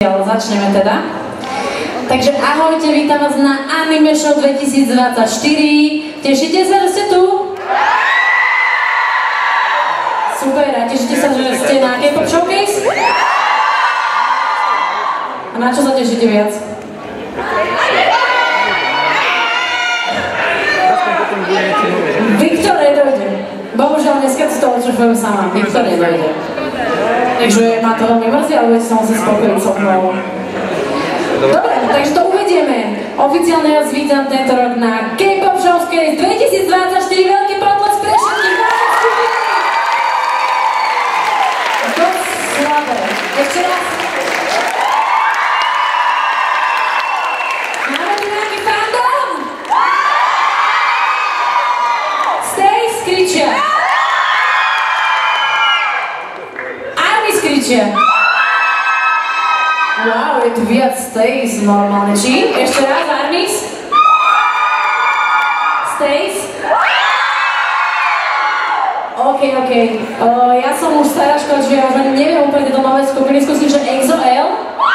Ale začneme teda. Takže ahojte, vítam vás na Anime Show 2024. Tešíte sa, že ste tu? Super, a tešíte sa, že ste na K-pop Showcase? A na čo sa tešíte viac? Viktor nedojde. Bohužiaľ, dneska si to odšufujem sama. Viktor nedojde. Takže ma to veľmi mrzí, ale budete sa musieť spokojiť so mnou. Dobre, takže to uvedieme. Oficiálne vás vítam tento rok na K-pop Showcase 2024. Veľký potlesk pre všetkých vašich skupín. Dosť slabé. Ešte raz. Máme tu nejaký fandom? Stays kričia. Army kričia. Wow, je tu viac Stays normálne. Či? Ešte raz, Armis? Stays? OK. Ja som už stará škola, že ja už neviem úplne tieto nové skupiny. Skúsim, že EXO-L?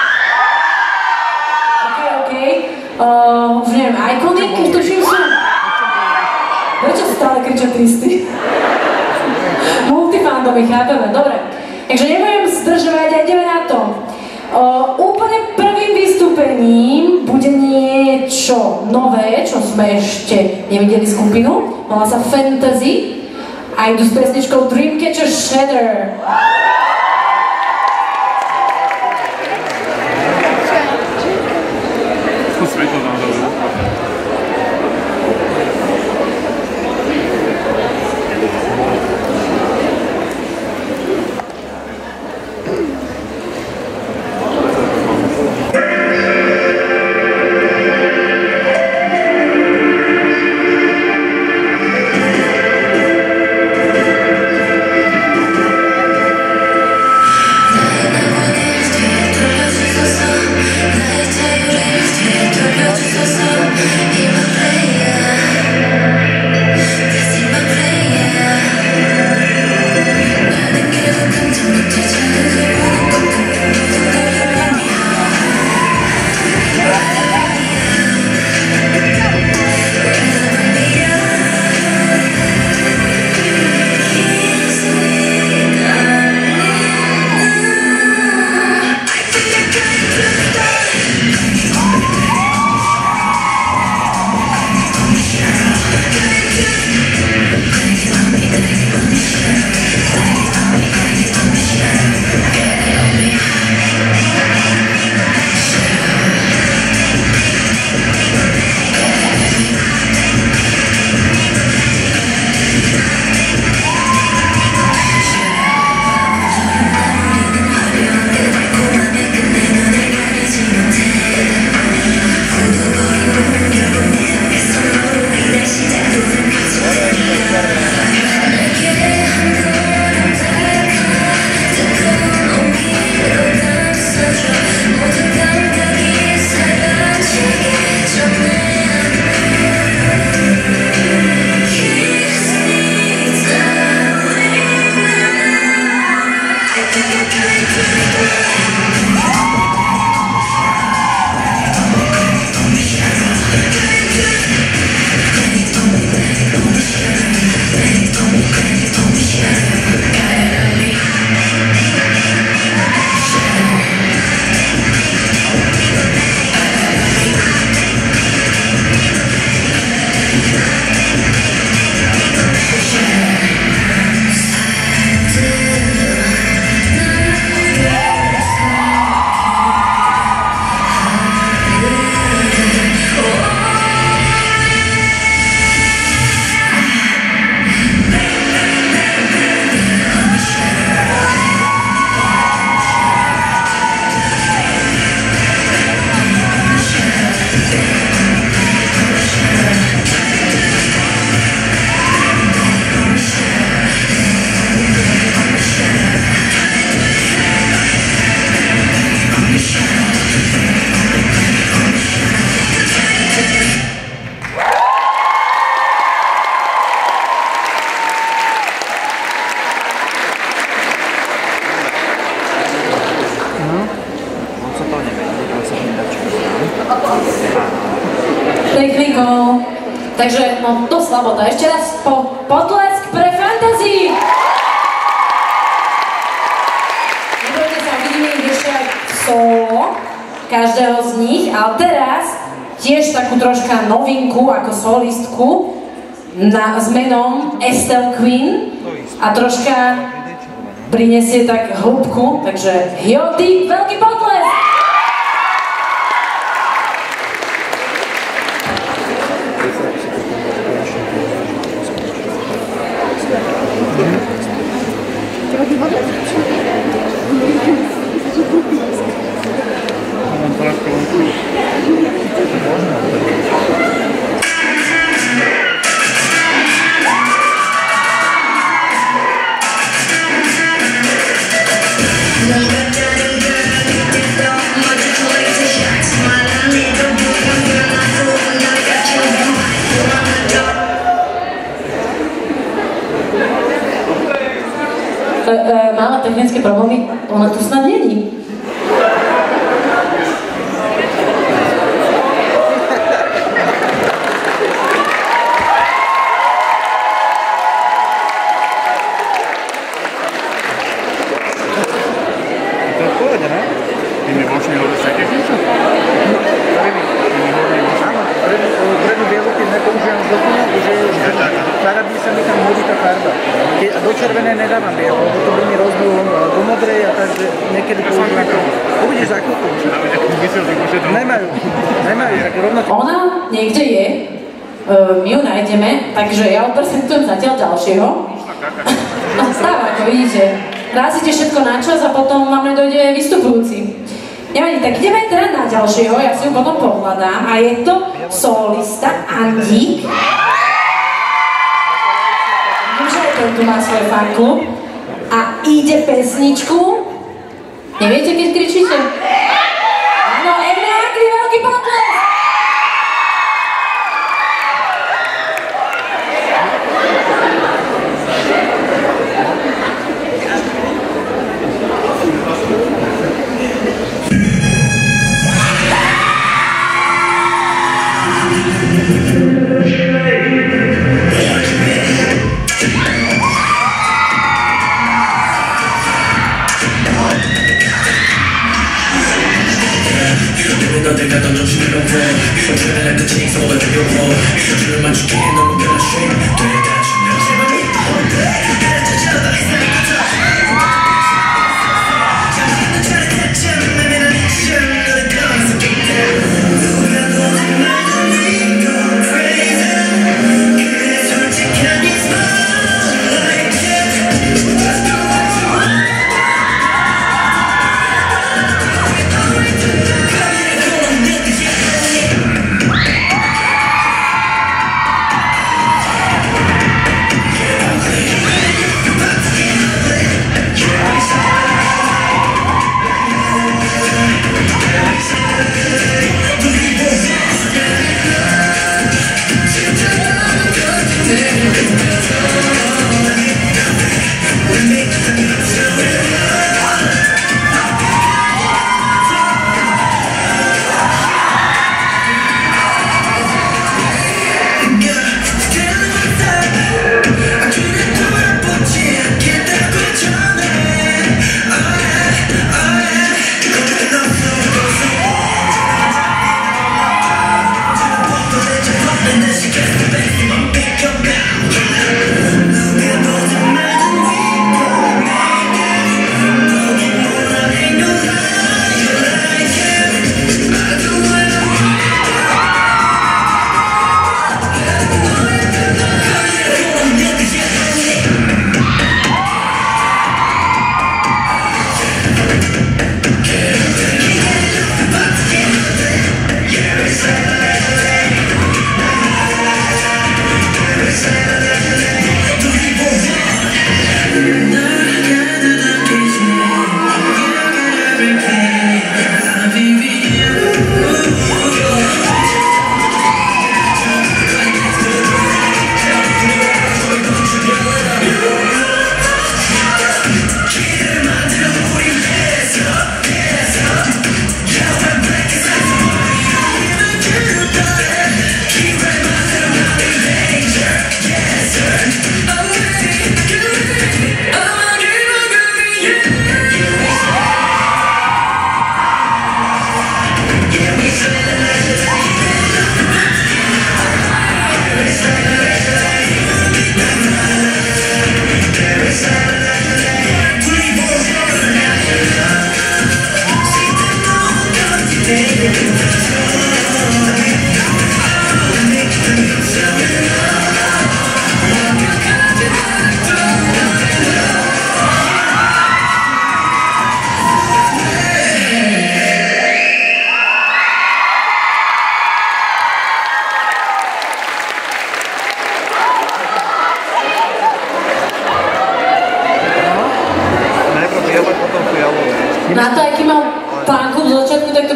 OK. Už neviem, Iconic, keď tuším sú. Prečo stále kričia tristy? Multifandomy, chápeme, dobre. Takže nebudem zdržovať a ideme na to. Úplne prvým vystúpením bude niečo nové, čo sme ešte nevideli skupinu. Volá sa Fantasy a idú s pesničkou Dreamcatcher Shatter. Technikou. Takže, no to slabota. Ešte raz potlesk pre Fantasy! Nebojte sa, vidíme ich ešte aj solo, každého z nich, ale teraz tiež takú troška novinku ako solistku s menom Estelle Queen a troška prinesie tak hĺbku, takže Hyoti, veľký potlesk! Máme technické problémy, ona tu snad není. Do červenej nedávam bielu, lebo to by mi rozbil do modrej a takže niekedy používam to. Uvidíš za chvíľku. Nemajú, tak rovno... Ona niekde je, my ju nájdeme, takže ja odprezentujem zatiaľ ďalšieho. No stáva, ako vidíte. Rázite všetko na čas a potom máme dojde vystupujúci. Nevadí, tak ideme teda na ďalšieho, ja si ju potom pohľadám a je to solista Andík. Ten tu má svoj fanklub a ide pesničku. Neviete, keď kričíte? Áno, Evne Agri, veľký potlesk!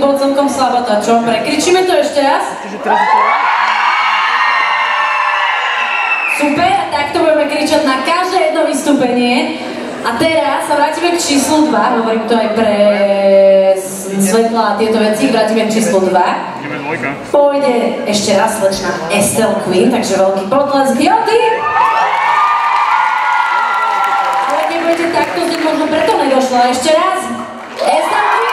bolo celkom slabota, čo? Prekričíme to ešte raz? Super, takto budeme kričať na každé jedno vystúpenie. A teraz sa vrátime k číslu 2, hovorím to aj pre svetla a tieto veci, vrátime k číslu 2. Pôjde ešte raz slečna Estelle Queen, takže veľký potlesk. Joty! Ale nebudete takto znieť, možno preto nedošla. Ešte raz. Estelle Queen!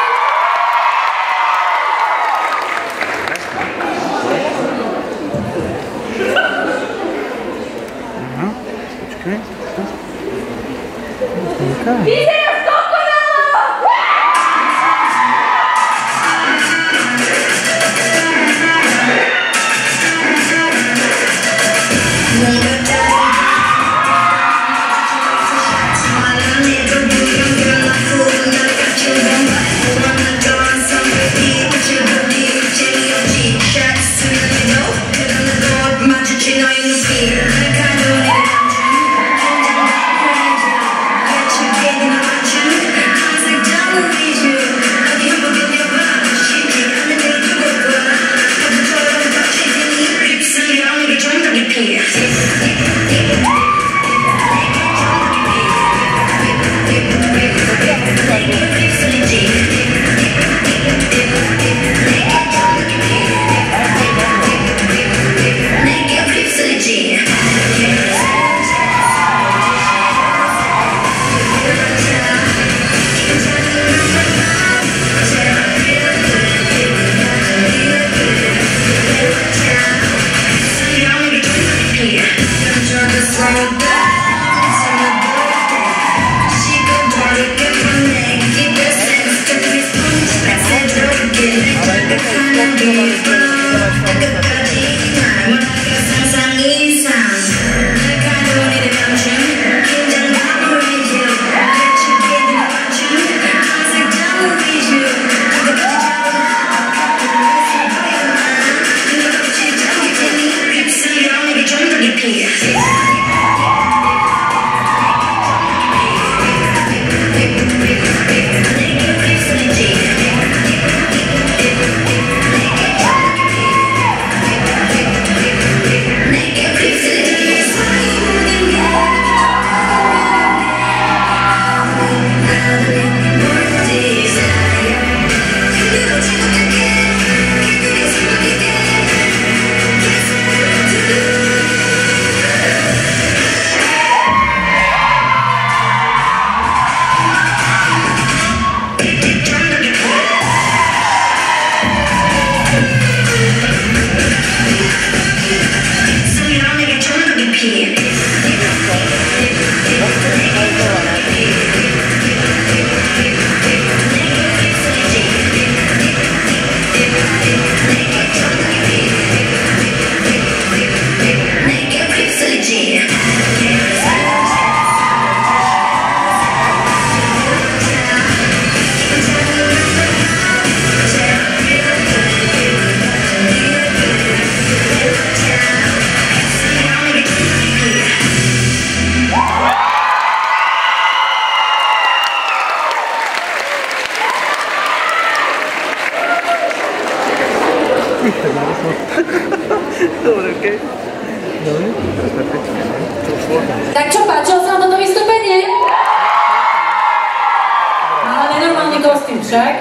Vyzerá dokonalo! Dobre, okej. Dobre. Tak čo, páčilo sa vám toto vystúpenie? Ale nenormálny kostým však.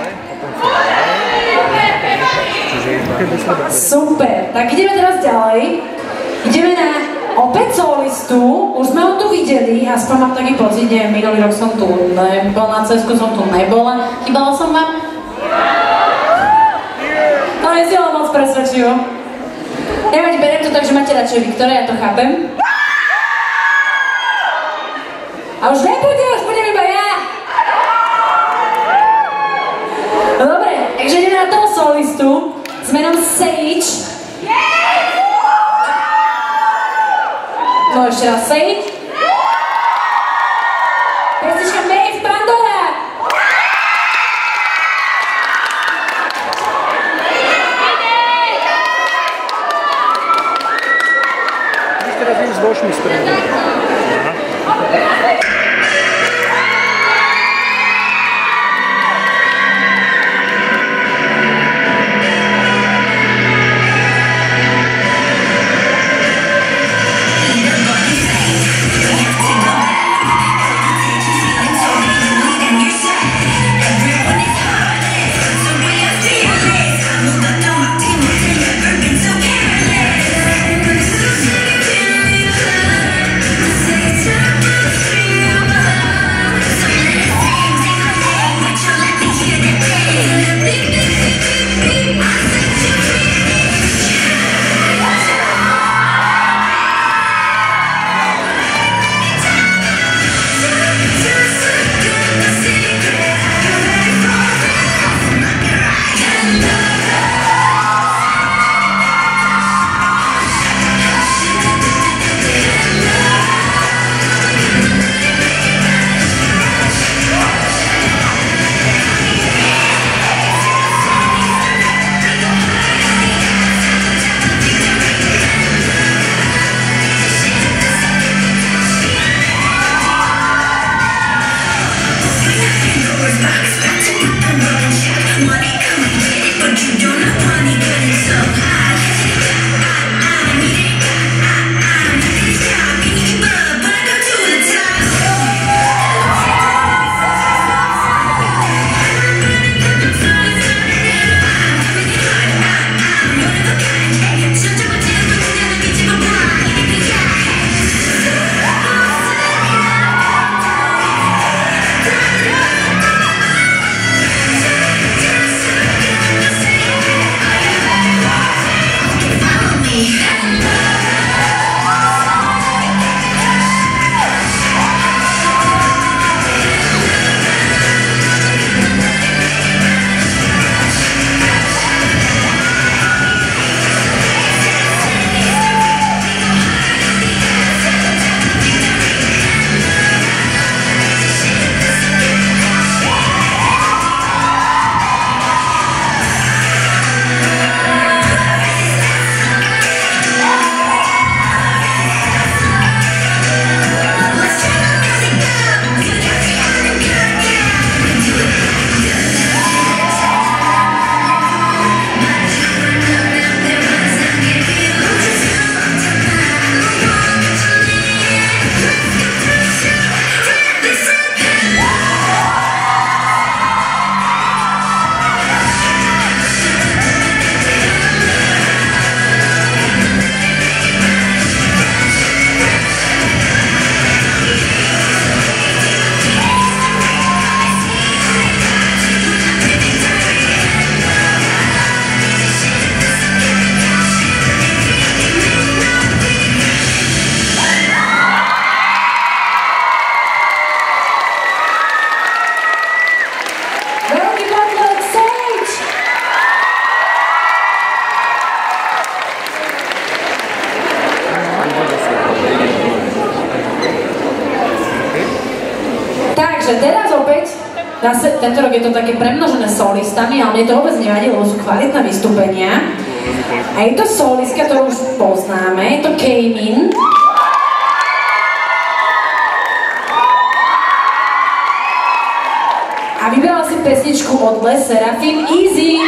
Super, tak ideme teraz ďalej. Ideme na opäť solistu, už sme ho tu videli, aspoň mám taký pocit, neviem, minulý rok som tu nebola, na CSku som tu nebola. Chýbala som vám? To nesielo moc presvedčivo. Nevadí, beriem to tak, že máte radšej Viktora, ja to chápem. A už nebude, už budem iba ja. Dobre, takže ideme na toho solistu s menom Sage. No ešte raz Sage. Pesnička Maeve Pandora. Už teraz idem s bočmi spredu. Tento rok je to také premnožené solistami, ale mne to vôbec nevadí, lebo sú kvalitné vystúpenia. A je to solistka, ktorú už poznáme, je to Kejmin. A vybrala si pesničku od Les Serafim Easy.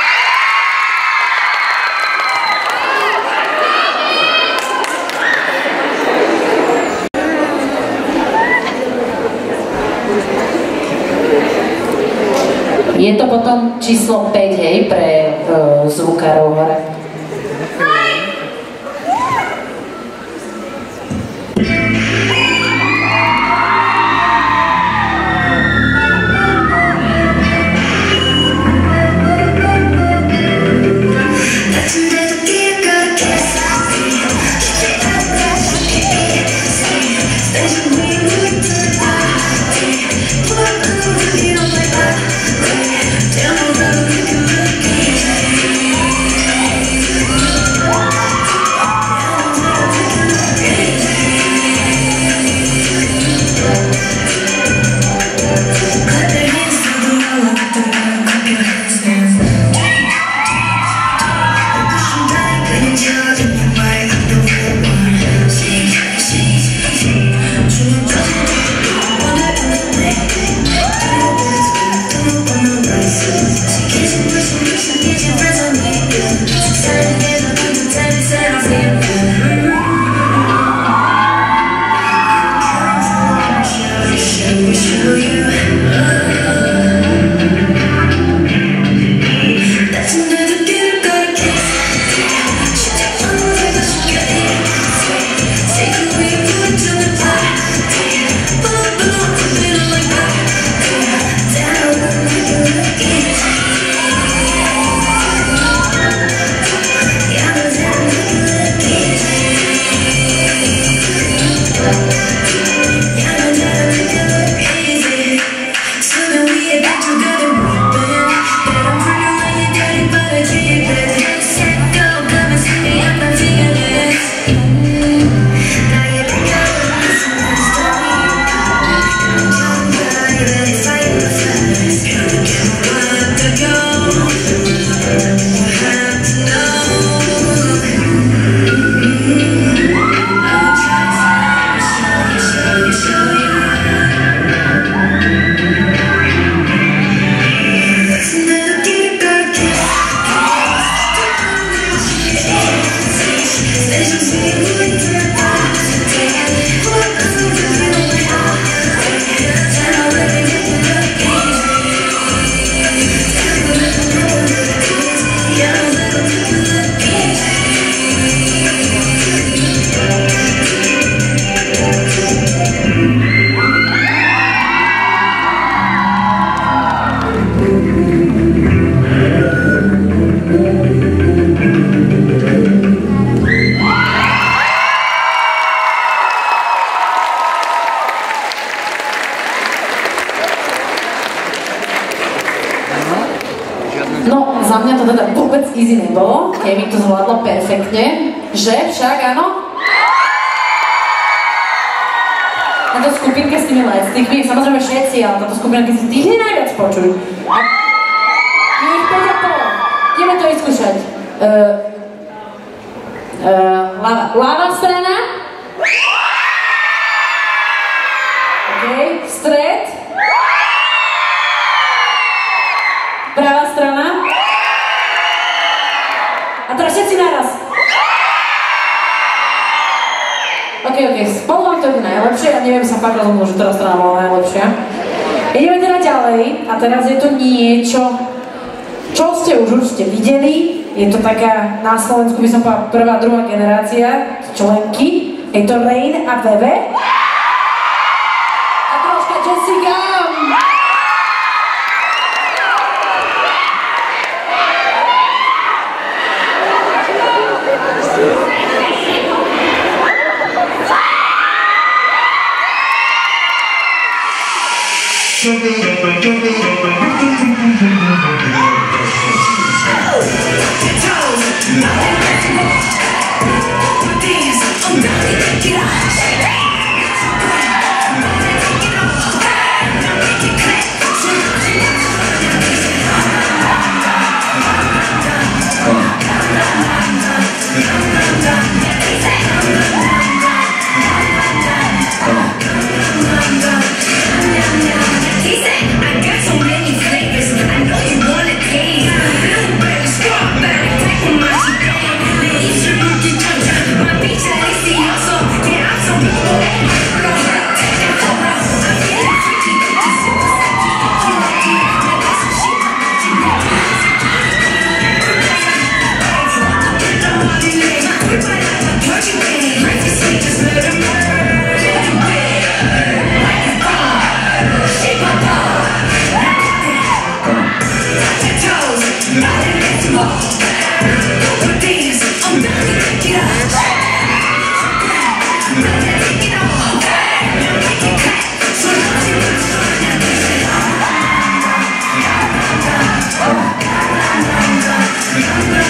Je to potom číslo 5, hej, pre zvukárov hore. No, za mňa to teda vôbec easy nebolo. Kejmin to zvládla perfektne. Že? Však áno? Táto skupinka s tými lightstickmi, samozrejme všetci, ale táto skupinka, keď si tých najviac počuť. Je ich 5,5. Ideme to vyskúšať. Ľavá strana. OK, stred. Pravá strana. A teraz všetci naraz. OK, spolu vám to ide najlepšie a neviem sa fakt rozhodnúť, že ktorá strana bola najlepšia. Ideme teda ďalej a teraz je to niečo, čo ste už určite videli. Je to taká, na Slovensku by som povedala prvá, druhá generácia členky. Je to Rain a Veve. A troška Jessica. Dance, I'm down to get out.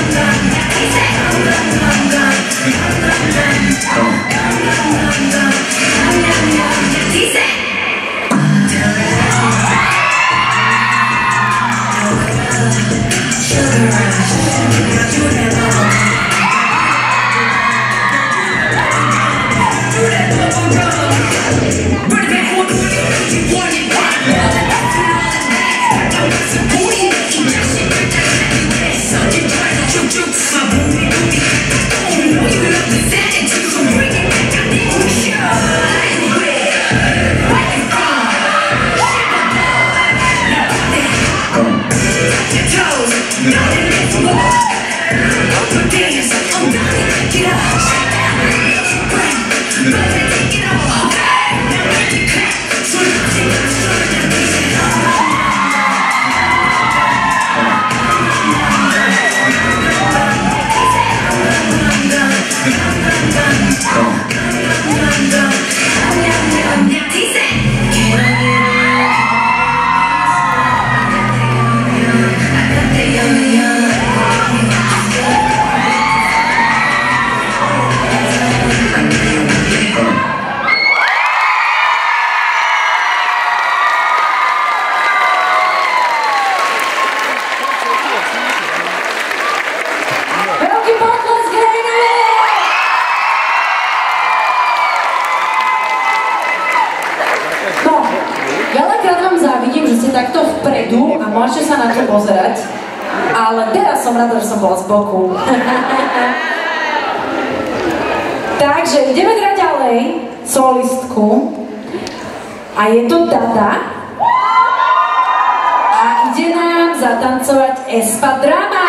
Takto vpredu a môžete sa na to pozerať, ale teraz som rada, že som bola z boku. Takže ideme hrať ďalej solistku a je to Dada a ide nám zatancovať Espadrama.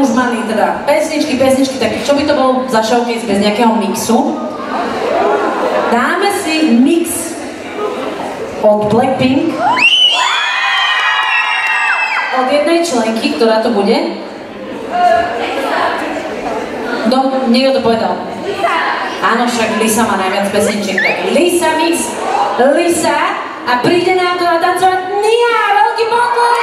už mali teda pesničky, tak čo by to bol za showcase bez nejakého mixu? Dáme si mix od Blackpink od jednej členky, ktorá to bude. No, niekto to povedal. Áno, však Lisa má najviac pesničiek, tak Lisa mix, Lisa a príde nám to natancovať Nia, veľký poklon!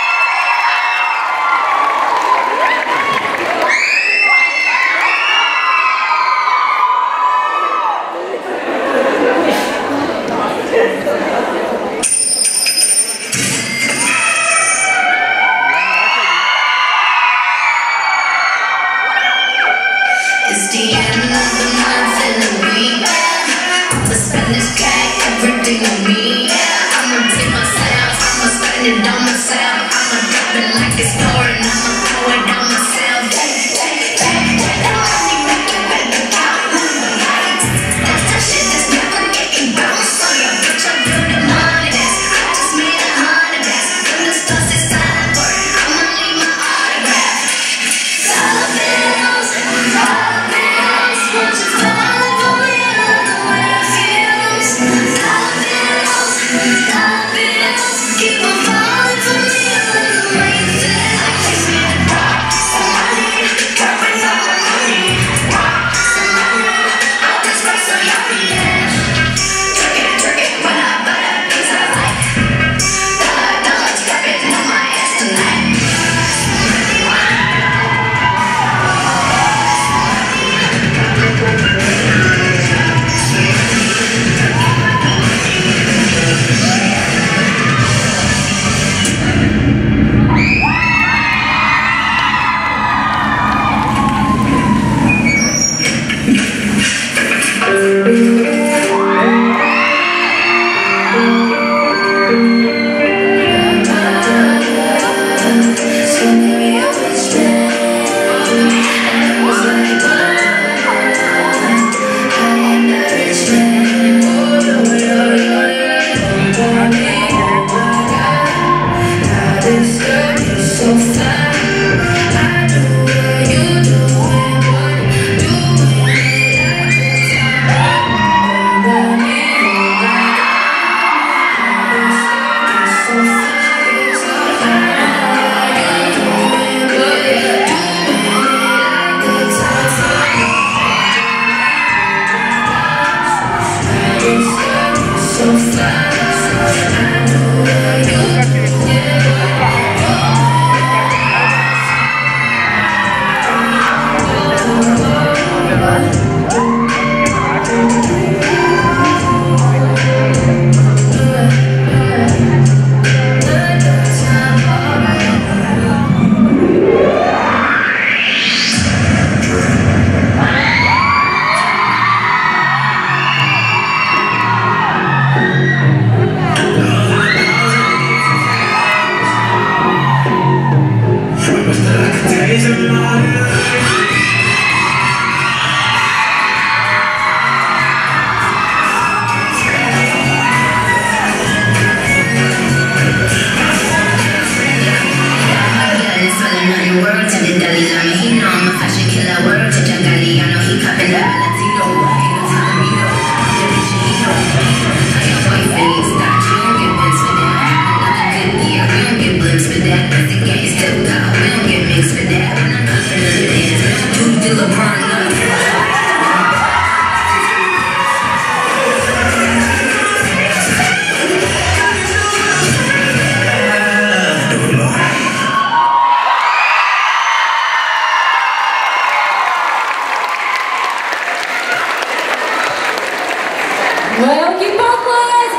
Veľký pokles!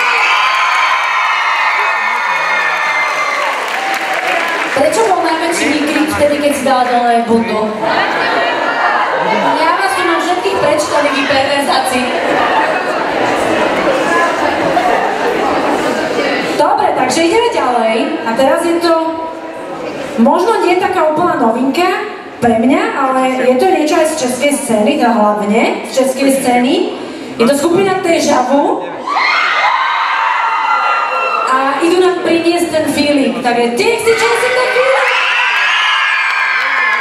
Prečo bol najväčší výkrik vtedy, keď si dala dole bundu? Ja vás tu mám všetkých prečítaných hyperverzácií. Dobre, takže ideme ďalej. A teraz je to možno nie taká úplná novinka pre mňa, ale je to niečo aj z českej scény, teda hlavne z českej scény. Je to skupina Deja Vu a idú nám priniesť ten feeling, takže ty si čo si ten feeling?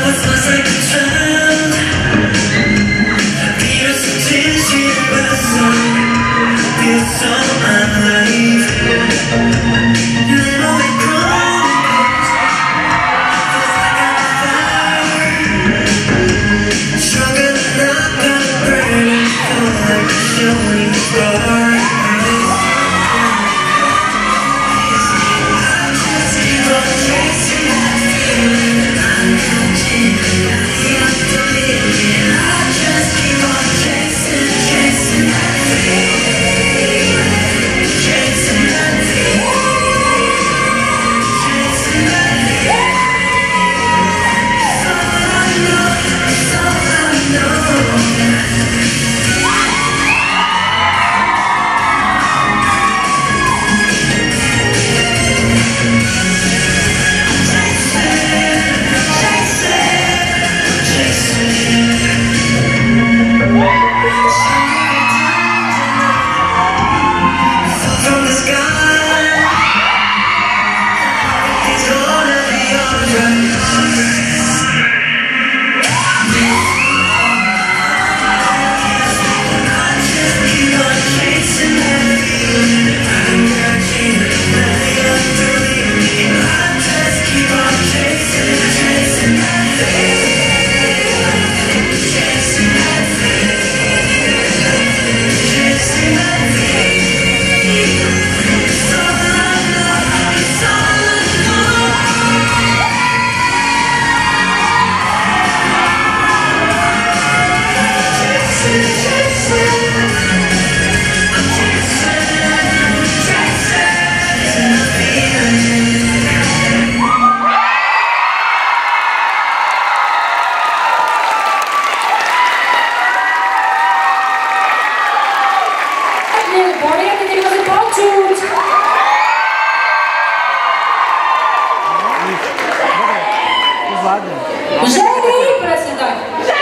Ženy, presne tak.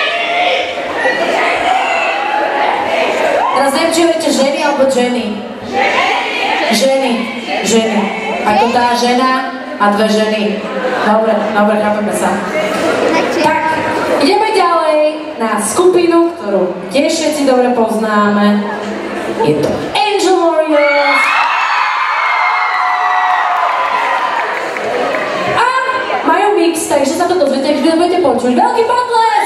Teraz neviem, či hovoríte ženy alebo Jenny. Ženy. Ženy. Ako tá žena a dve ženy. Dobre, chápeme sa. Tak, ideme ďalej na skupinu, ktorú tiež všetci dobre poznáme. Je to Angel Warriors. A majú mix, takže sa to dozviete, keď budete počuť. Veľký potlesk!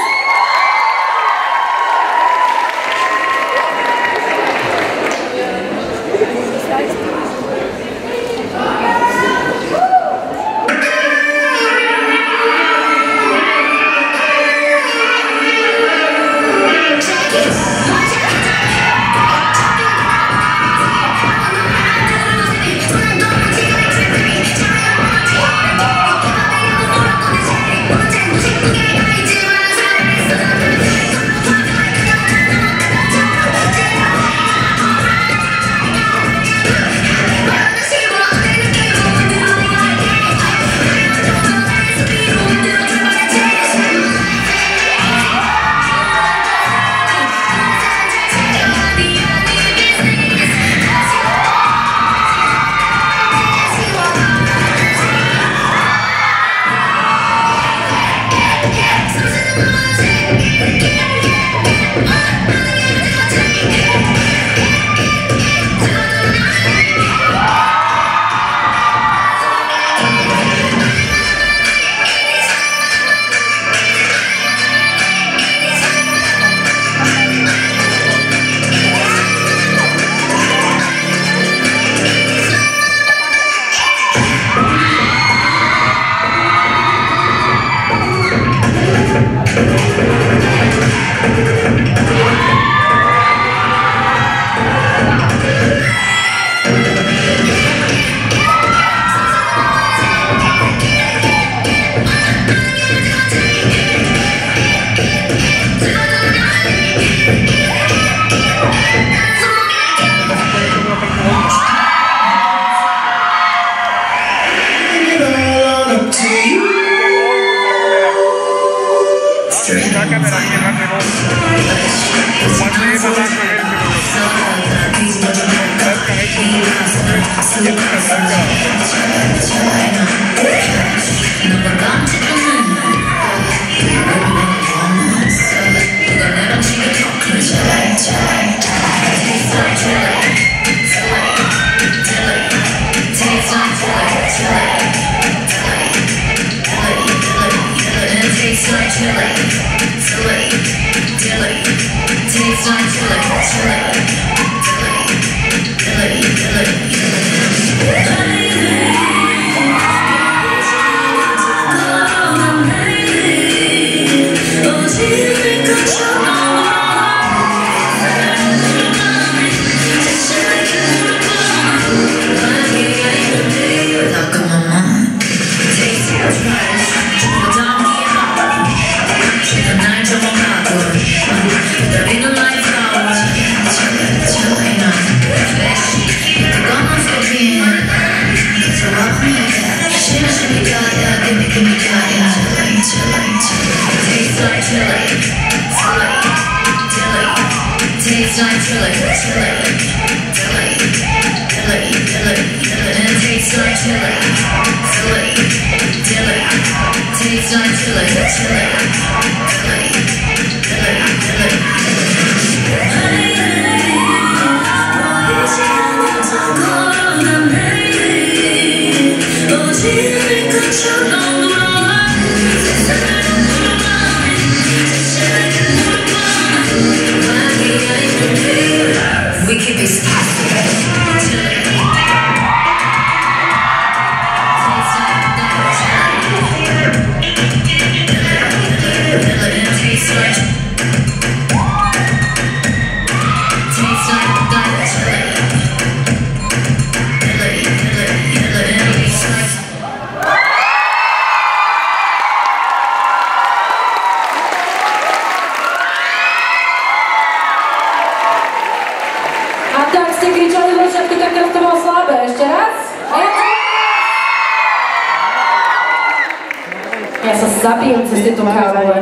Zabijem cez tieto kávové.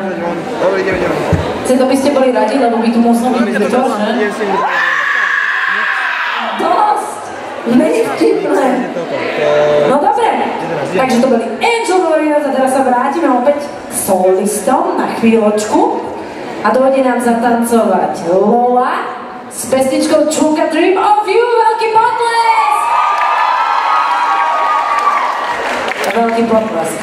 To by ste boli radi, lebo by tu musel byť to, že? Dosť! Není vtipné. No dobre, takže to boli Angel Warriors a teraz sa vrátime opäť k solistom na chvíľočku a dojde nám zatancovať Lola s pesničkou Čulka Dream of You. Veľký potlesk! Veľký potlesk.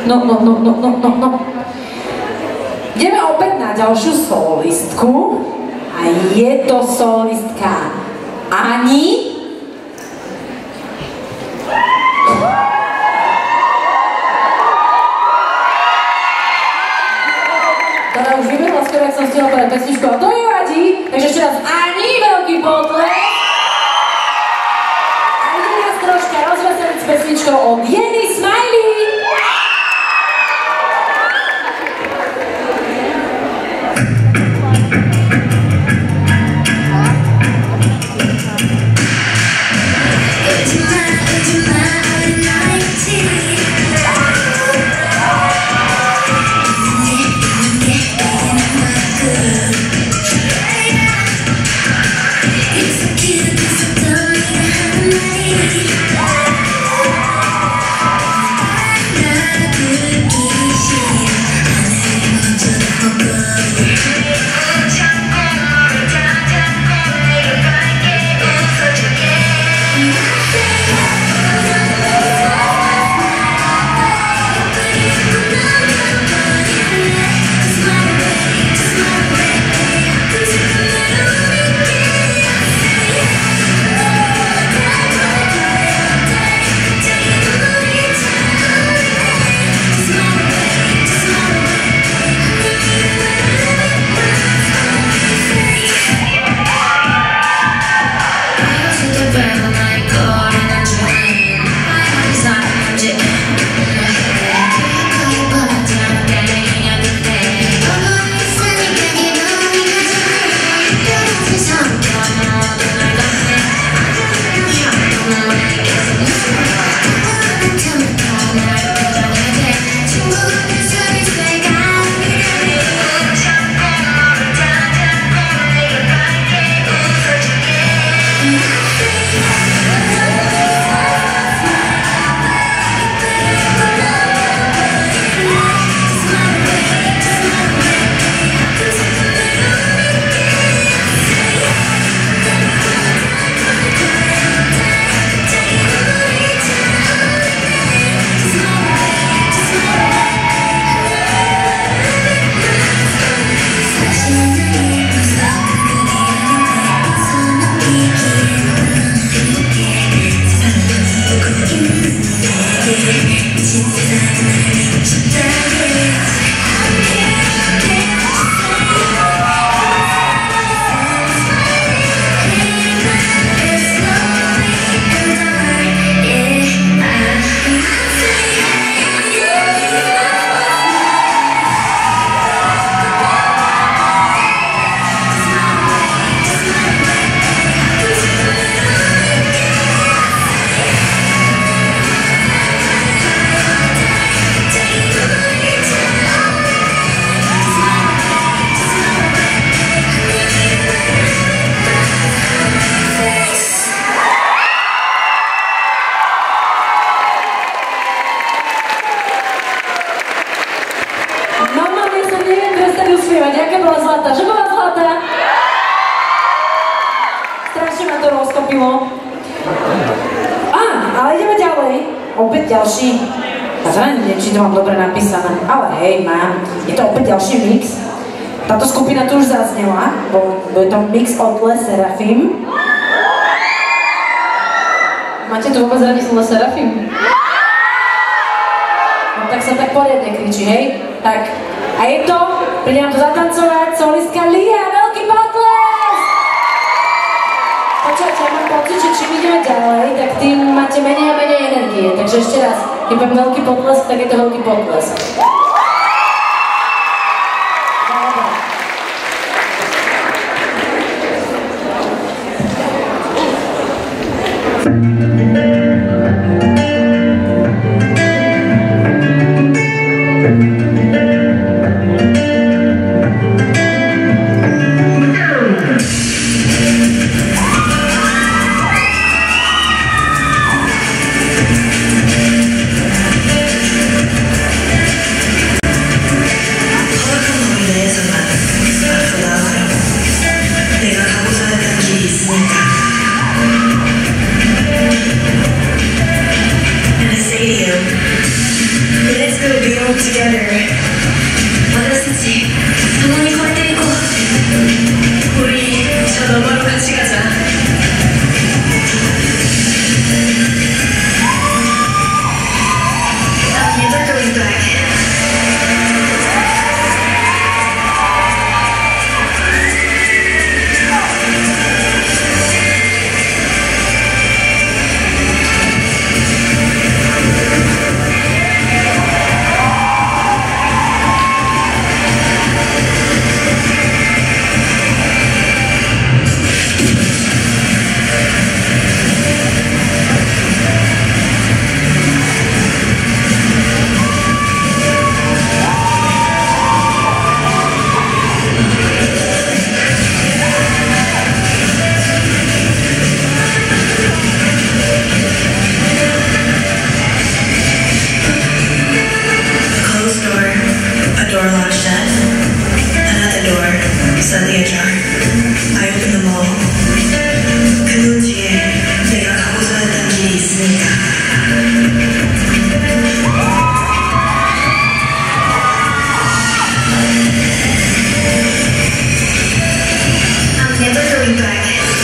No. Ideme opäť na ďalšiu solistku a je to solistka Ani. Teda už vybehla skoro, ak som stihla povedať pesničku, a to nevadí, takže ešte raz Ani, veľký potlesk. A ideme nás troška rozveseliť s pesničkou od Jenny Smiley. Ale ideme ďalej. Opäť ďalší. Ja to neviem, či to mám dobre napísané. Ale hej, mám. Je to opäť ďalší mix. Táto skupina tu už zaznela. Je to mix od Le Serafim. Máte tu vôbec radi Le Serafim? No tak sa tak poriadne kričí, hej? Tak. A je to, príde nám to zatancovať, solistka Lia. Veľký potlesk! Počujete, ja mám pocit, že čím ideme ďalej, tak tým máte menej a menej energie. Takže ešte raz, keď poviem veľký potlesk, tak je to veľký potlesk. Suddenly ajar. I opened them all. 그 뒤에 내가 가고자 했던 길이 있으니까. I'm never going back.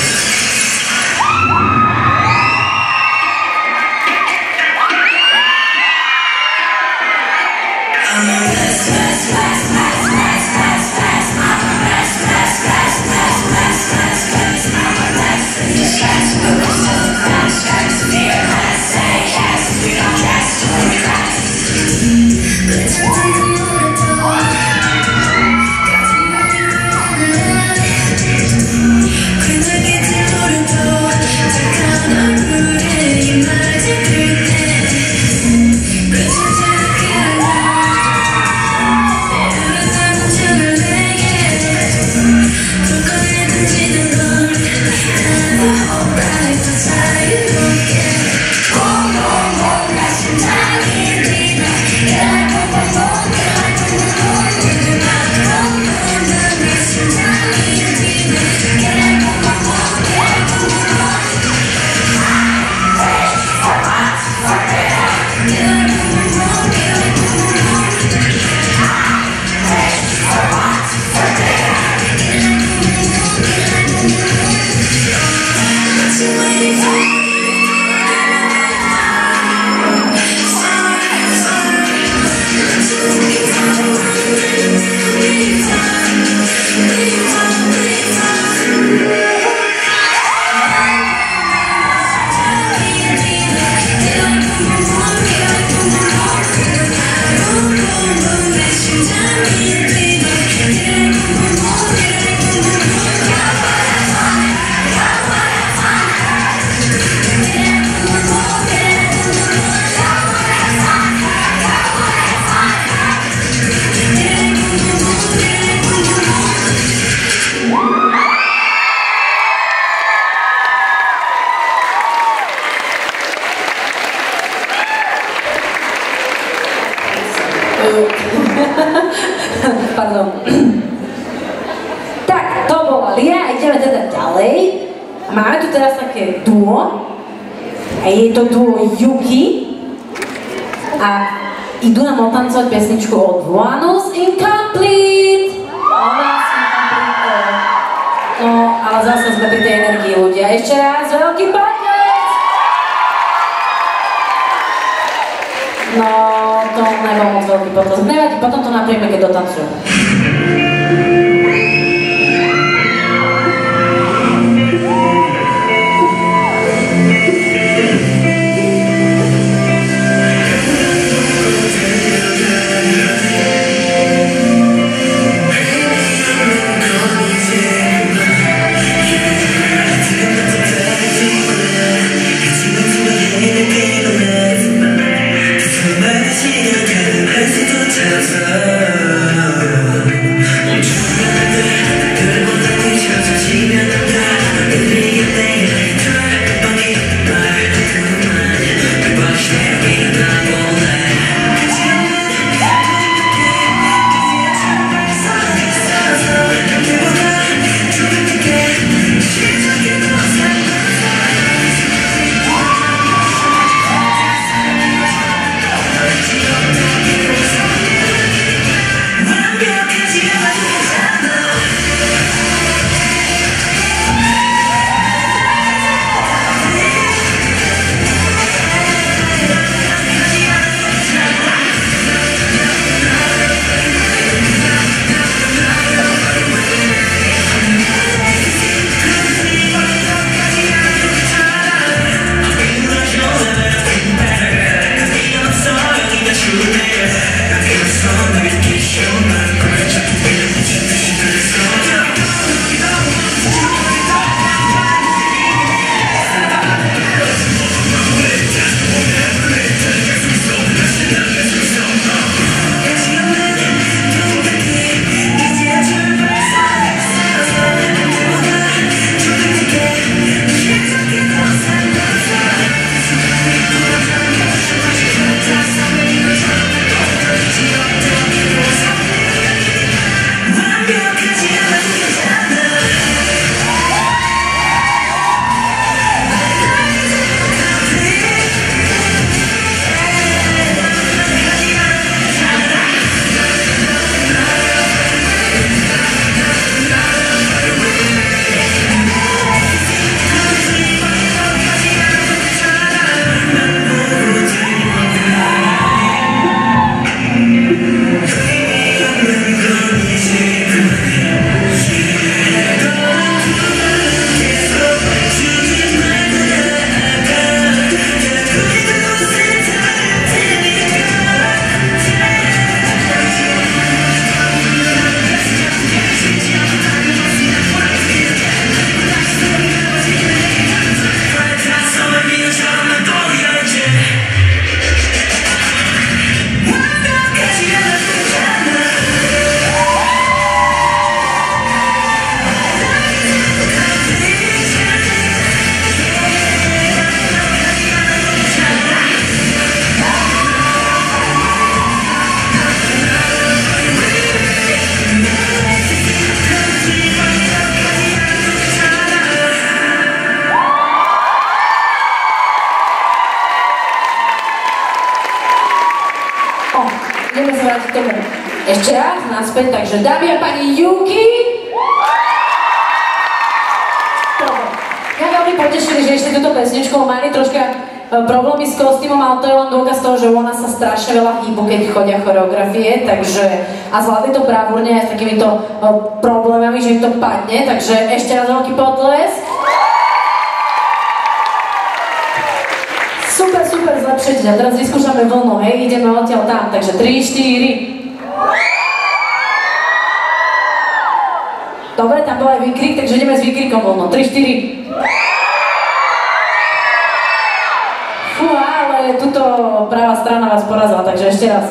I'm a mess, mess, mess, mess, mess, mess, mess. I'm a mess, mess, mess, mess, mess, mess, mess. I'm a mess in distress, but we're still fast, fast. Fearless, say yes, we don't dress to impress. But it's hard to hold it all. Pardon. Tak, to bola Lia, ideme teda ďalej. Máme tu teraz také duo. A je to duo Yuki. A idú nám otancovať pesničku od One Incomplete. No, ale zase sme pri tej energii ľudia. Ešte raz, veľký potlesk! No, to nebol moc veľký potlesk. Nevadí, potom to naprieme, keď dotancujem. Ešte raz, naspäť, takže dámy a pani Yuki. Mňa veľmi potešili, že ešte túto pesničku mali troška problémy s kostýmom, ale to je len dôkaz toho, že ona sa strašne veľa hýbu, keď chodia choreografie, takže a zvládli to bravúrne aj s takýmito problémami, že im to padne, takže ešte raz veľký potlesk. Super, super, zlepšite. A teraz vyskúšame vlnu, hej, ideme odtiaľ tam, takže 3, 4. Dobre, tam bol aj výkrik, takže ideme s výkrikom voľno. 3, 4. Fú, ale tuto pravá strana vás porazila, takže ešte raz.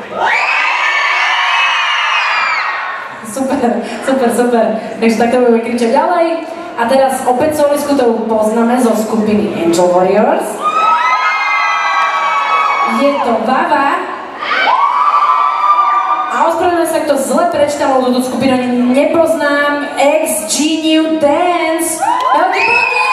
Super, super, super. Takže takto budeme kričať ďalej. A teraz opäť solistku to poznáme zo skupiny Angel Warriors. Je to Vava. A ospravedlňujem sa, kto zle prečítal túto skupinu, nepoznám. XG New Dance. Veľký potlesk!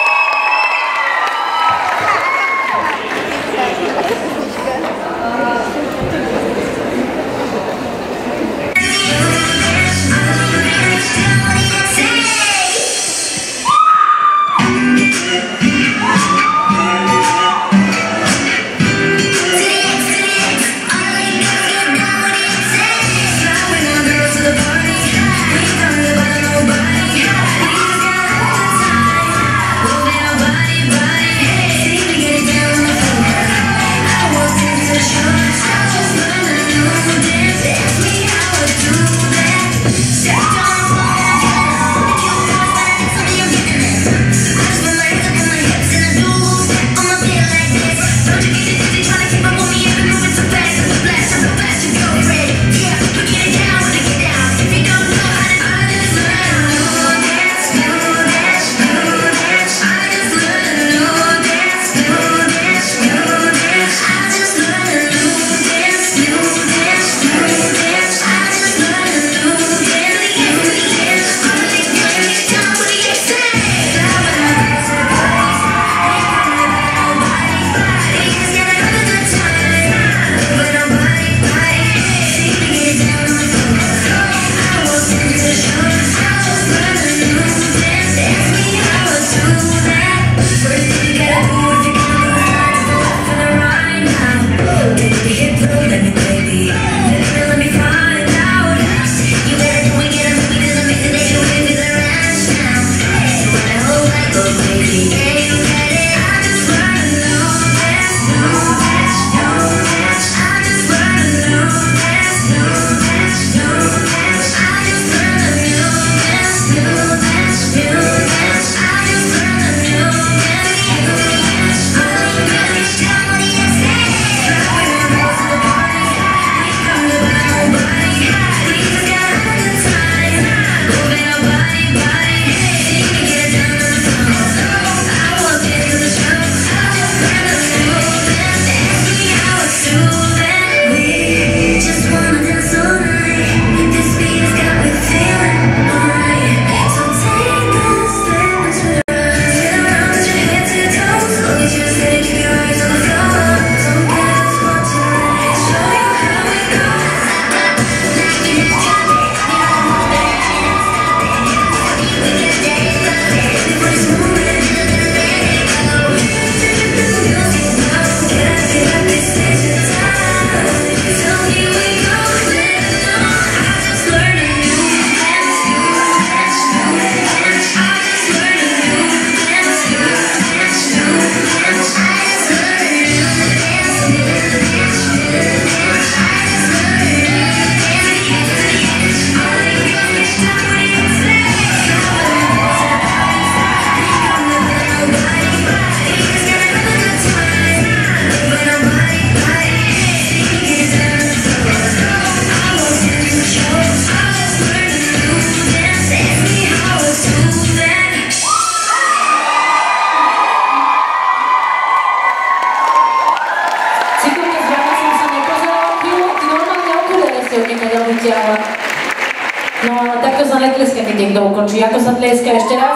No ale takto sa netleska, keď niekto ukončí. Ako sa tleska ešte raz?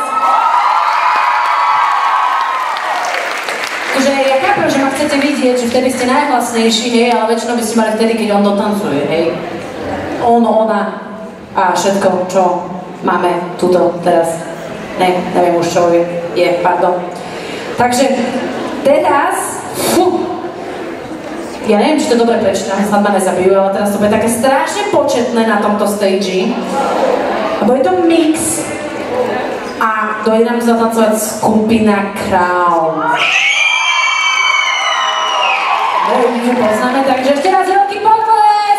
Takže ja chápem, že ma chcete vidieť, že vtedy ste najhlasnejší, hej, ale väčšinou by ste mali vtedy, keď on dotancuje, hej. on, ona a všetko, čo máme tuto teraz. Neviem už, čo je, pardon. Takže teraz, ja neviem, či to dobre prečítam, snad ma nezabijú, ale teraz to bude také strašne početné na tomto stage. Lebo je to mix a dojde nám zatancovať skupina Crown. Veľmi poznáme, takže ešte raz veľký potlesk!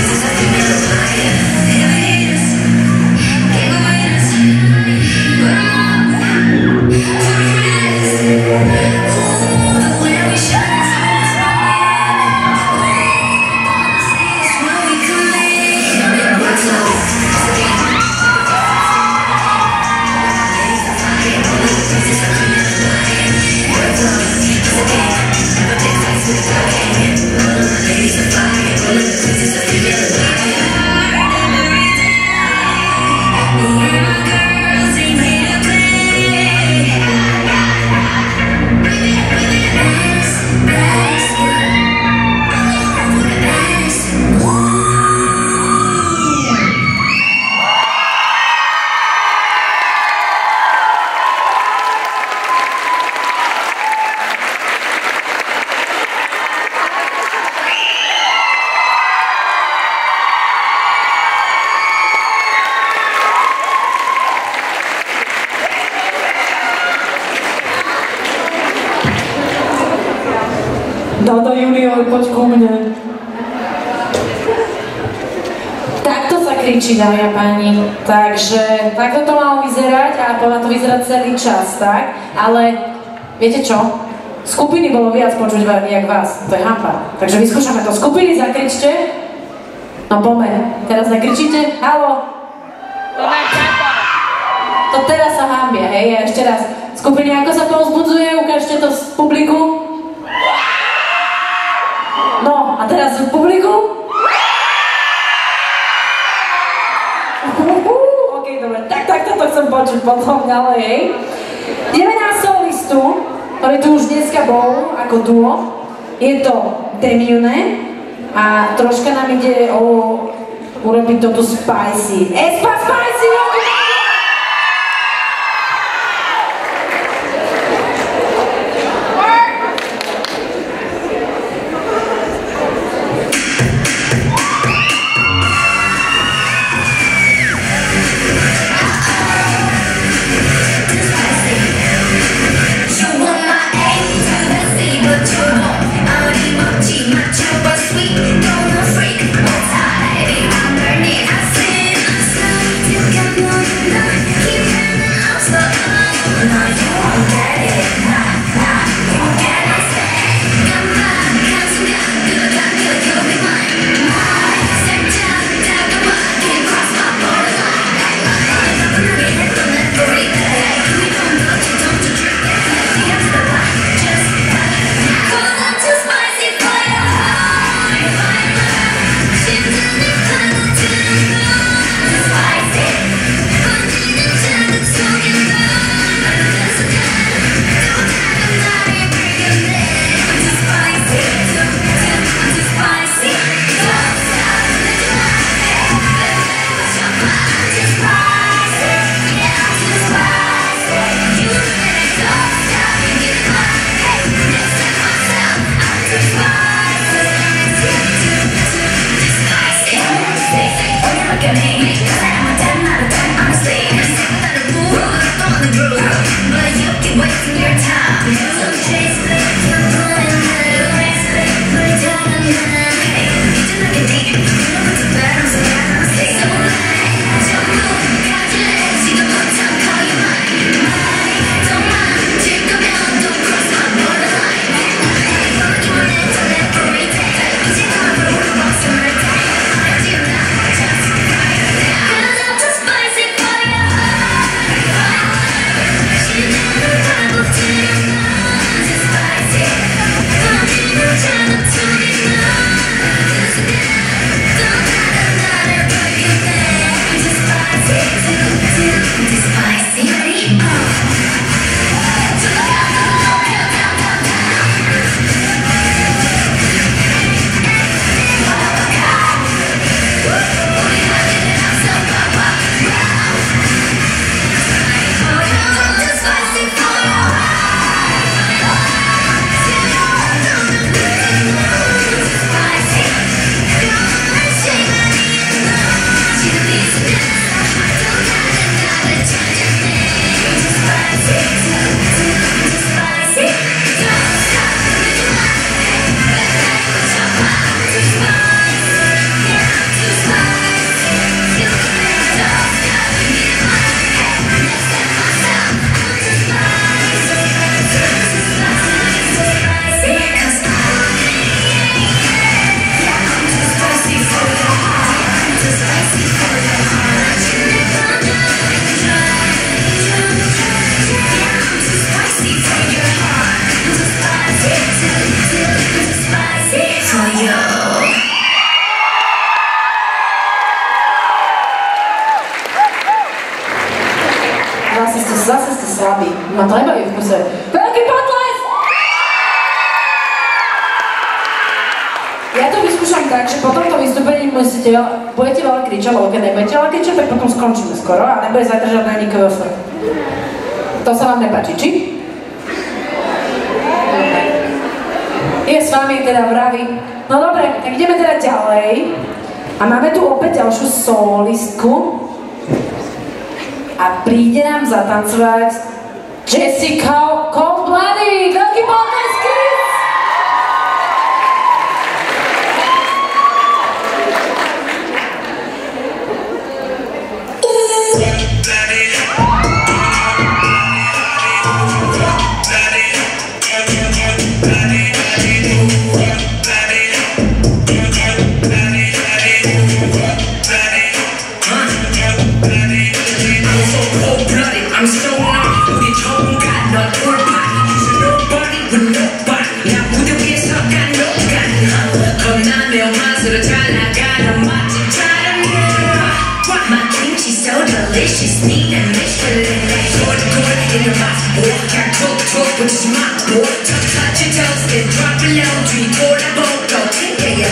But Dada Junior, poď ku mne. Takto sa kričí, dámy a páni. Takže takto to malo vyzerať a má to vyzerať celý čas, tak? Ale viete čo? Skupiny bolo viac počuť jak vás. To je hanba. Takže vyskúšame to. Skupiny, zakričte. No poďme. Teraz zakričíte. Haló. To teraz sa hanbia, hej? A ešte raz. Skupiny, ako sa povzbudzuje? Ukážte to z publiku. No, a teraz v publiku? Ok, dobre, tak toto chcem počuť potom ďalej, hej. Ideme na solistu, ktorý tu už dneska bol ako duo. Je to Demiune a troška nám ide o urobiť toto spicy. Spicy! Sweet, don't freak, what's hiding underneath? I sit ma to nebaví v kuse. Veľký potles! Ja to vyskúšam tak, že po tomto vystúpení budete veľa kričať, lebo keď nebudete veľa kričať, tak potom skončíme skoro a nebude zajtra žiadne ani KVF. To sa vám nepáči, či? Je s vami teda vraví. No dobre, tak ideme teda ďalej. A máme tu opäť ďalšiu solistku. A príde nám zatancovať Jessica Cold-Blooded. Veľký potlesky! I'm so not 우리 전문가 넌 올바 nobody with nobody 나 무대 위에서 간노간 겁나 매운 맛으로 잘 나가는 맛집처럼 yeah My kimchi so delicious need a Michelin good in your mouth boy can't talk which is my boy touch your toes then drop it low 뒤돌아보고 튕겨요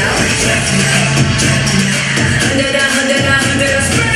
흔들어 spread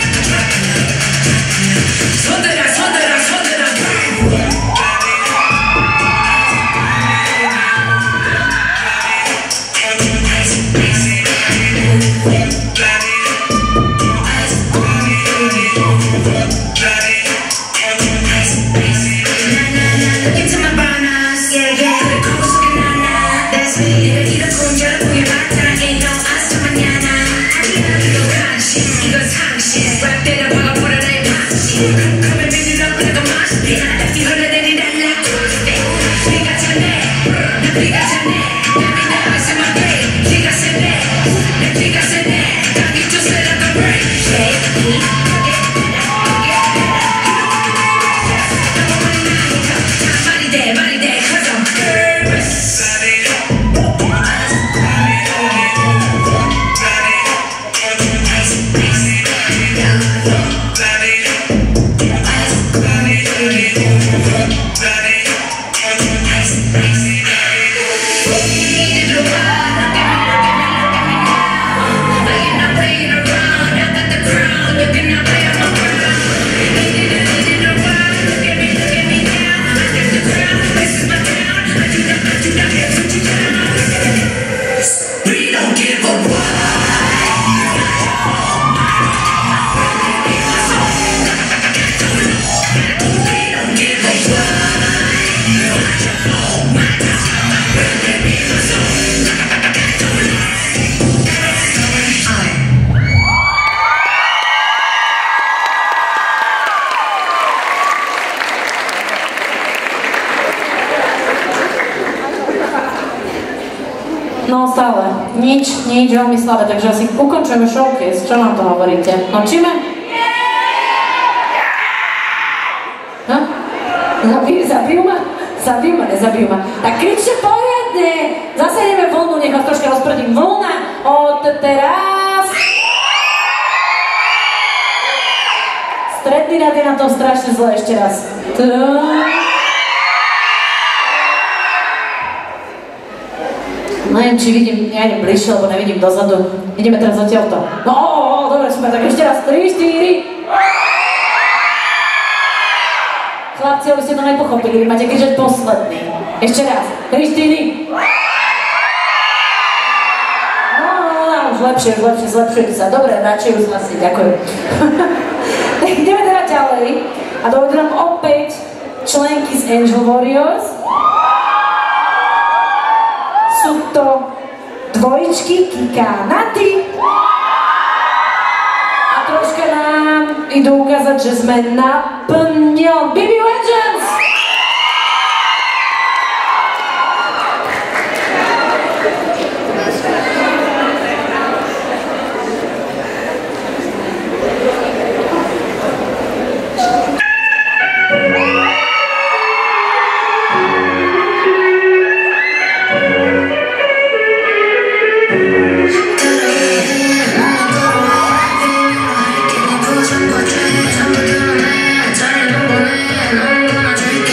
No stále, nič, veľmi slabé, takže asi ukončujeme showcase, čo nám to hovoríte? Končíme? Ha? Zabijú ma, nezabijú ma. Tak kričte poriadne, zase ideme vlnu, nech vás troška rozpredím. Vlna od teraz. Stredný rad je na tom strašne zle, ešte raz. Neviem, či vidím, ja idem bližšie, lebo nevidím dozadu. Ideme teraz odtiaľto. No, dobre, super, tak ešte raz. 3, 4. Chlapci, aby ste to nepochopili, vy máte kričať posledný. Ešte raz. 3, 4. No, už lepšie, zlepšujete sa. Dobre, radšej už asi, ďakujem. Tak ideme teda ďalej. A dovolte nám opäť členky z Angel Warriors. Sú to dvojičky Kika a Naty. A troška nám idú ukázať, že sme naplňom BB Legends. I'm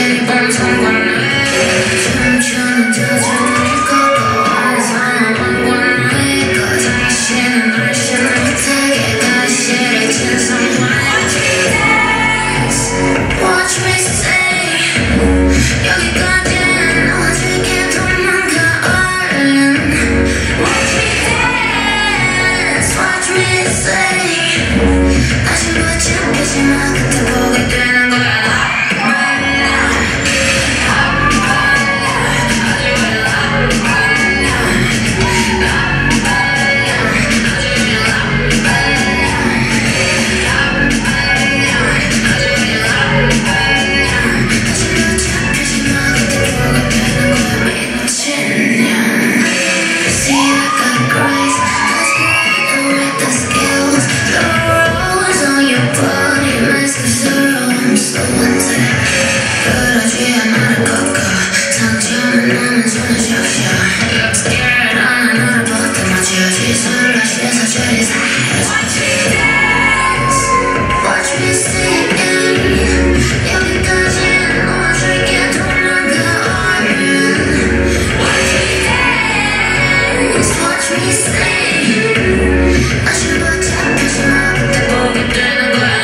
마음은 손을 적셔 Scared 안 알아봤다 맞춰야지 설라시에서 저리 사 Watch me dance Watch me sing 여기까지는 놓아줄게 도망가 얼른 Watch me dance Watch me sing 아쉬워져 하지마 그때 보게 되는 거야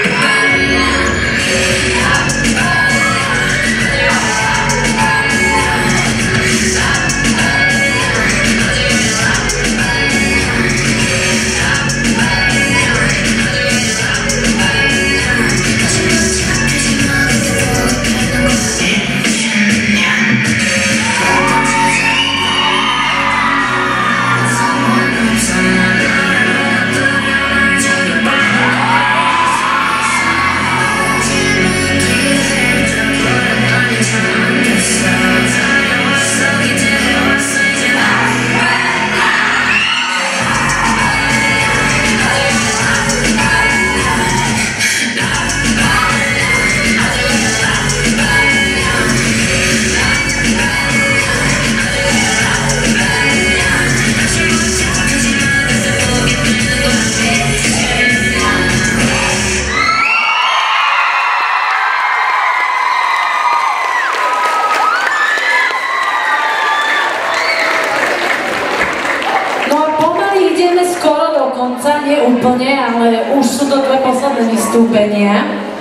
Nie úplne, ale už sú to dve posledné vystúpenia.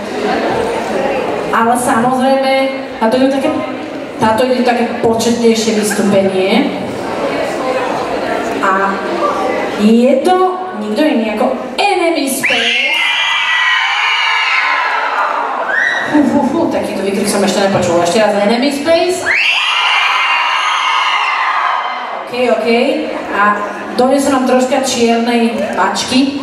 Ale samozrejme, táto je také početnejšie vystúpenie. A je to nikto iný ako Enemy Space. Takýto výkrik som ešte nepočula. Ešte raz Enemy Space. OK. A donesú nám troška čiernej pačky.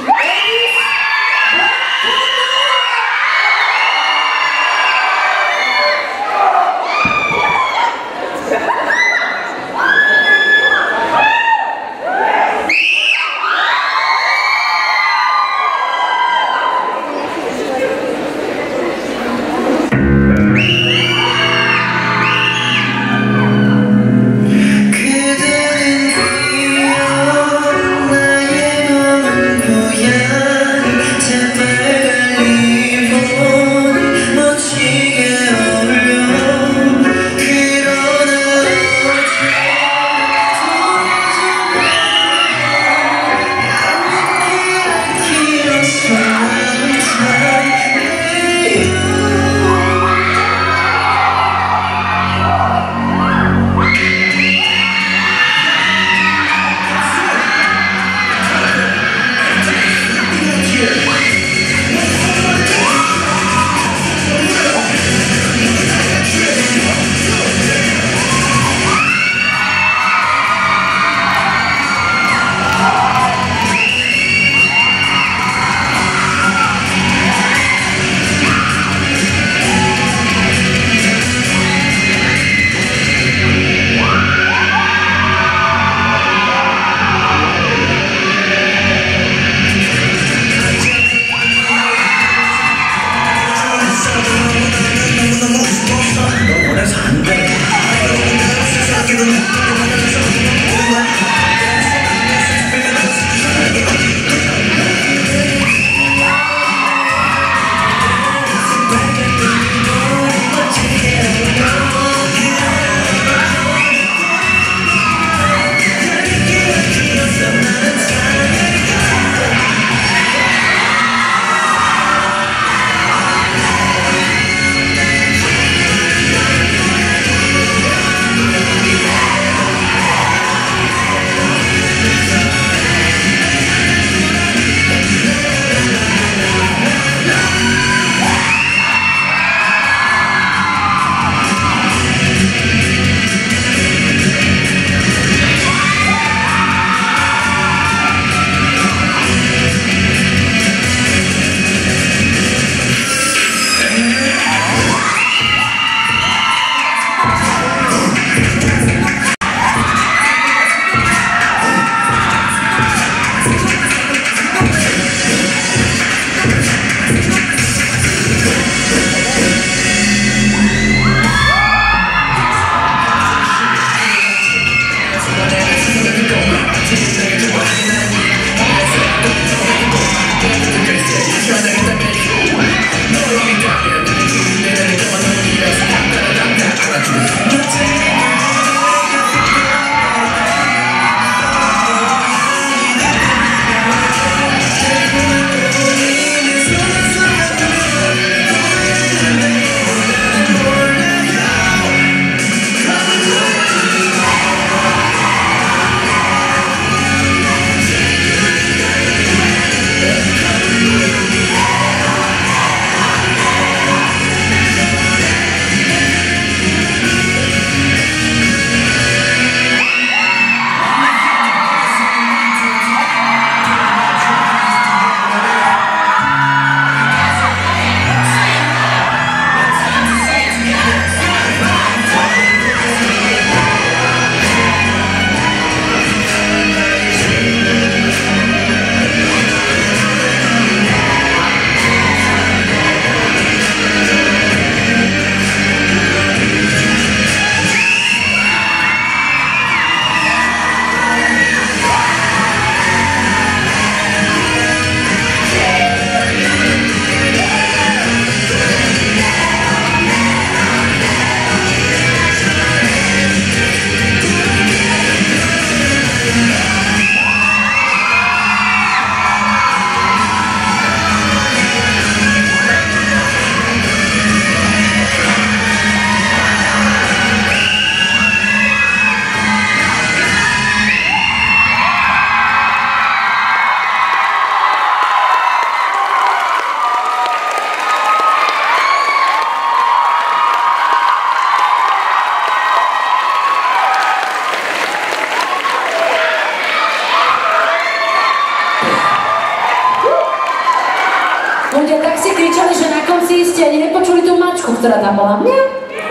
ste ani nepočuli tú mačku, ktorá tam bola. Mňa.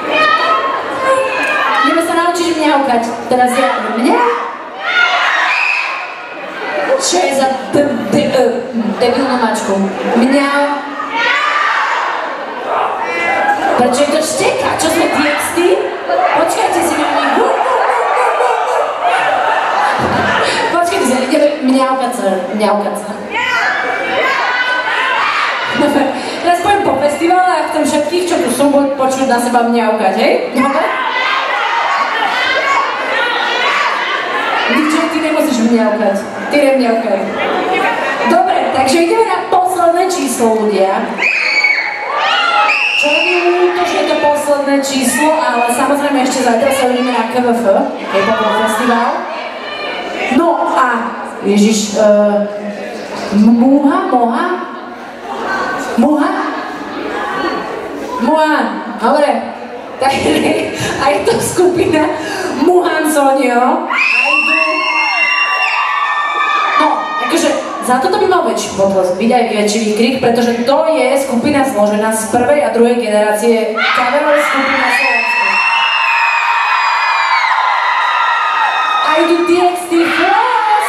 Ideme sa naučiť mňaukať. Teraz ja mňa. Čo je za debilnú mačku? Mňau. Prečo je to šteka? Čo sme texty? Počkajte si na mňa. Počkajte si, ideme mňaukať sa. Teraz poviem po festivale a chcem všetkých, čo tu sú, počuť na seba mňaukať, hej? Dobre? DJ, ty nemusíš mňaukať. Ty nemňaukaj. Dobre, takže ideme na posledné číslo, ľudia. Čo je to, že je to posledné číslo, ale samozrejme ešte zajtra sa uvidíme na KVF, K-pop festival. No a, Ježiš, Muha? Dobre. Takže aj to skupina Muhan Sonio. No, akože za toto by mal väčší potlesk, byť aj väčší výkrik, pretože to je skupina zložená z prvej a druhej generácie coverovej skupina Slovenska. A idú TXT Frost!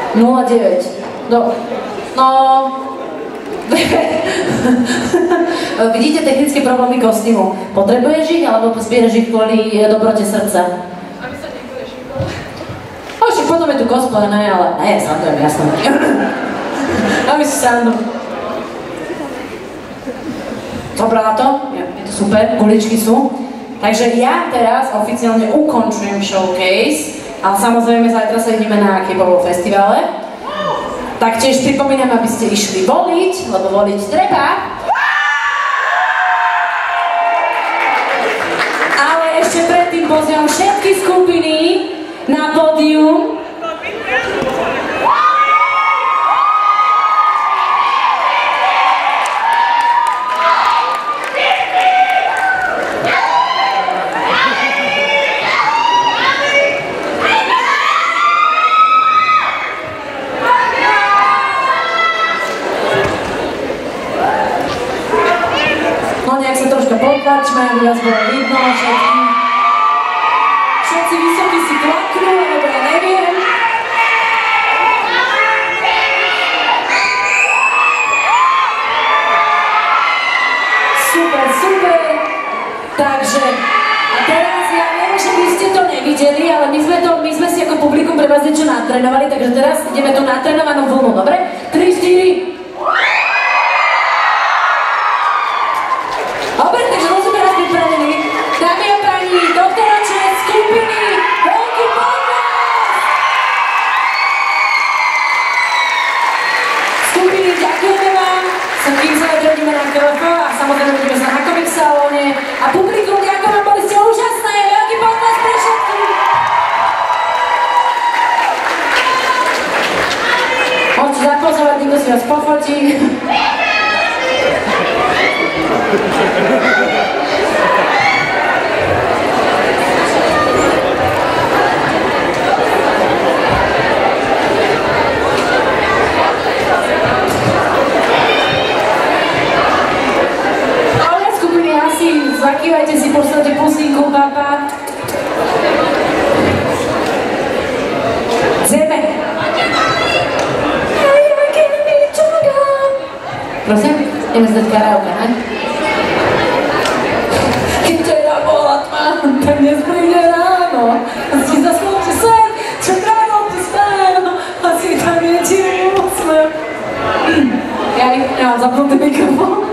09. No... Vidíte technické problémy kostýmu. Potrebuješ ich, alebo zbieraš ich kvôli dobrote srdca? Aby sa nebudeš. Však potom je tu cosplay, ne, ale ne, srandujem, jasné. Aby si srandu. Dobrá na to? Je to super, kuličky sú. Takže ja teraz oficiálne ukončujem showcase, ale samozrejme zajtra sa ideme na K-popovom festivale. Taktiež pripomínam, aby ste išli voliť, lebo voliť treba. Ale ešte predtým pozývam všetky skupiny na pódium. Potlačme, aby vás bolo vidno všetky. Všetci vysokí si klaknú, alebo ja neviem. Super, super. Takže, a teraz ja viem, že vy ste to nevideli, ale my sme si ako publikum pre vás niečo natrénovali, takže teraz ideme tú natrénovanú vlnu, dobre? 3, 4. Dobre, takže sme teraz pripravení. Dámy a páni, doktorače skupiny Veľký podcast! Skupiny, ďakujeme vám. Som Elizabeth, ideme na KVF a samozrejme ideme sa na Comic Salóne. A publikum, ďakujem, boli ste úžasné. Veľký podcast pre všetkých. Môžete zapozovať, nikto si vás pofotí. Ale skupiny asi zakývajte si, pošlete pusinku, papa. Zeme. Prosím, ideme zdať karaoke, ne? Keď teda bola tma, tak dnes príde ráno. Si zaslúži sen, čo kráľom ti stáno, asi tam je ti úsmev. Ja nemám zapnutý mikrofón.